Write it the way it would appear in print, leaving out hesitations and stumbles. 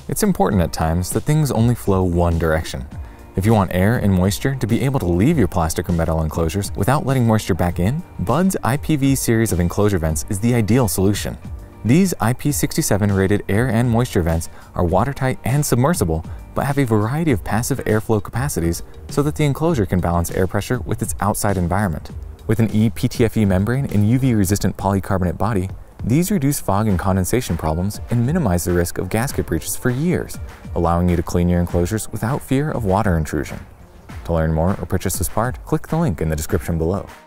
It's important at times that things only flow one direction. If you want air and moisture to be able to leave your plastic or metal enclosures without letting moisture back in, Bud's IPV series of enclosure vents is the ideal solution. These IP67 rated air and moisture vents are watertight and submersible, but have a variety of passive airflow capacities so that the enclosure can balance air pressure with its outside environment. With an ePTFE membrane and UV-resistant polycarbonate body, these reduce fog and condensation problems and minimize the risk of gasket breaches for years, allowing you to clean your enclosures without fear of water intrusion. To learn more or purchase this part, click the link in the description below.